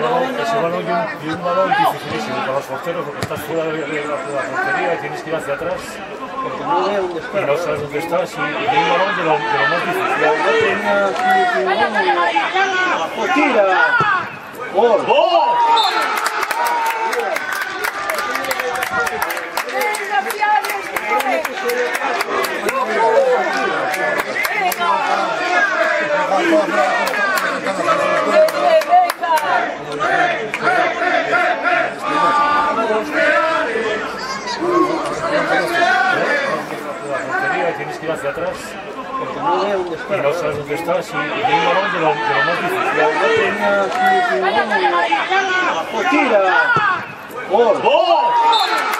balón y un balón dificilísimo para los porteros porque estás fuera de la portería y tienes que ir hacia atrás y no sabes dónde estás y hay un balón de lo más difícil. ¡Tira! ¡Gol! ¡Gol! Y tienes que ir hacia atrás y no sabes dónde estás y hay un balón de lo más difícil. ¡Tira! ¡Gol! ¡Gol!